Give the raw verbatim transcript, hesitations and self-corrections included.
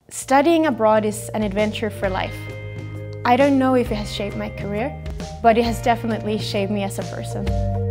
Studying abroad is an adventure for life. I don't know if it has shaped my career, but it has definitely shaped me as a person.